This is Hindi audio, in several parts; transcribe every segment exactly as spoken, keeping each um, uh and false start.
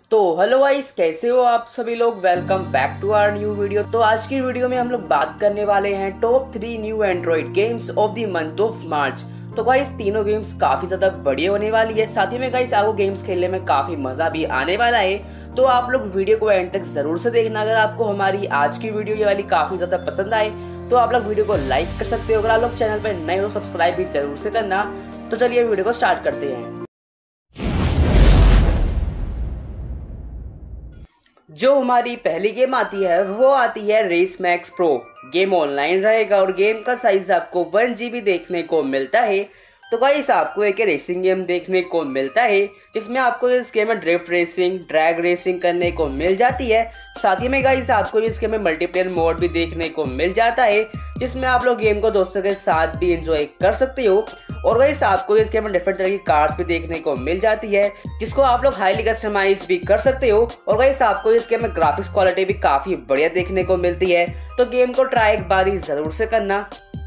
तो हेलो गाइस, कैसे हो आप सभी लोग। Welcome back to our new video. तो आज की वीडियो में हम लोग बात करने वाले हैं top three new Android games of the month of March. तो गाइस तीनों गेम्स काफी ज्यादा बढ़िया होने वाली है। साथ ही में गाइस आपको गेम्स खेलने में काफी मजा भी आने वाला है। तो आप लोग वीडियो को एंड तक जरूर से देखना। अगर आपको हमारी आज की वीडियो ये वाली काफी ज्यादा पसंद आए तो आप लोग वीडियो को लाइक कर सकते हो। अगर आप लोग चैनल पर नए हो सब्सक्राइब भी जरूर से करना। तो चलिए वीडियो को स्टार्ट करते हैं। जो हमारी पहली गेम आती है वो आती है Race Max Pro. Game online रहेगा और गेम का साइज आपको वन जीबी देखने को मिलता है। तो गाइस आपको एक रेसिंग गेम देखने को मिलता है जिसमें आपको इस गेम में ड्रिफ्ट रेसिंग, ड्रैग रेसिंग करने को मिल जाती है। साथ ही में गाइस आपको इस गेम में मल्टीप्लेयर मोड भी देखने को मिल जाता है जिसमें आप लोग गेम को दोस्तों के साथ भी एंजॉय कर सकते हो। और गाइस आपको इस गेम में डिफरेंट तरह की कार्स भी देखने को मिल जाती है जिसको आप लोग हाईली कस्टमाइज भी कर सकते हो। और गाइस आपको इस गेम में ग्राफिक्स क्वालिटी भी काफी बढ़िया देखने को मिलती है। तो गेम को ट्राई एक बार जरूर से करना।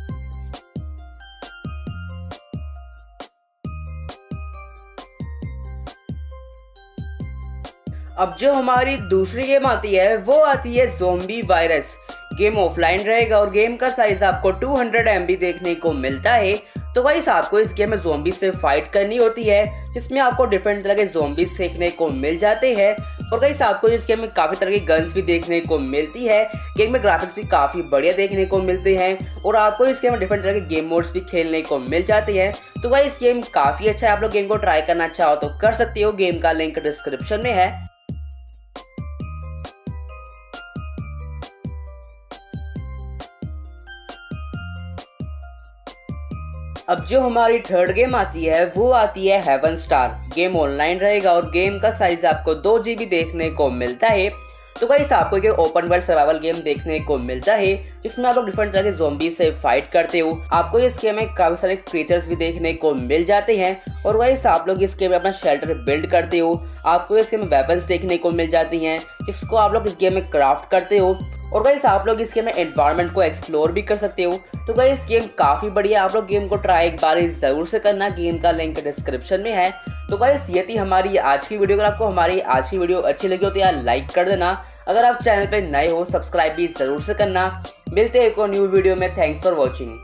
अब जो हमारी दूसरी गेम आती है वो आती है ज़ोंबी वायरस। गेम ऑफलाइन रहेगा और गेम का साइज आपको टू हंड्रेड एम बी देखने को मिलता है। तो गाइस आपको इस गेम में ज़ोंबी से फाइट करनी होती है जिसमें आपको डिफरेंट तरह के ज़ोंबीज देखने को मिल जाते हैं। और गाइस आपको इस गेम में काफी तरह की गन्स भी देखने को मिलती है। गेम में ग्राफिक्स भी काफी बढ़िया देखने को मिलते हैं और आपको इस गेम में डिफरेंट तरह के गेम मोड्स भी खेलने को मिल जाते हैं। तो गाइस गेम काफी अच्छा है। आप लोग गेम को ट्राई करना चाहो तो कर सकते हो। गेम का लिंक डिस्क्रिप्शन में है। अब जो हमारी थर्ड गेम आती है वो आती है हेवन स्टार। गेम ऑनलाइन रहेगा और गेम का साइज आपको दो जीबी देखने को मिलता है। तो गाइस आपको एक ओपन वर्ल्ड सर्वाइवल गेम देखने को मिलता है जिसमें आप लोग डिफरेंट तरह के ज़ोंबी से फाइट करते हो। आपको इस गेम में काफी सारे क्रीचर्स भी देखने को मिल जाते हैं और गाइस आप लोग इस गेम में अपना शेल्टर बिल्ड करते हो। आपको इस गेम में वेपन्स देखने को मिल जाती हैं जिसको आप लोग इस गेम में क्राफ्ट करते हो। और गाइस आप लोग इस गेम में एनवायरनमेंट को एक्सप्लोर भी कर सकते हो। तो गाइस गेम काफी बढ़िया। आप लोग गेम को ट्राई एक बार जरूर से करना। गेम का लिंक डिस्क्रिप्शन में है। तो गाइस ये थी हमारी आज की वीडियो। अगर आपको हमारी आज की वीडियो अच्छी लगी हो तो यार लाइक कर देना। अगर आप चैनल पे नए हो सब्सक्राइब भी जरूर से करना। मिलते हैं एक और न्यू वीडियो में। Thanks for watching.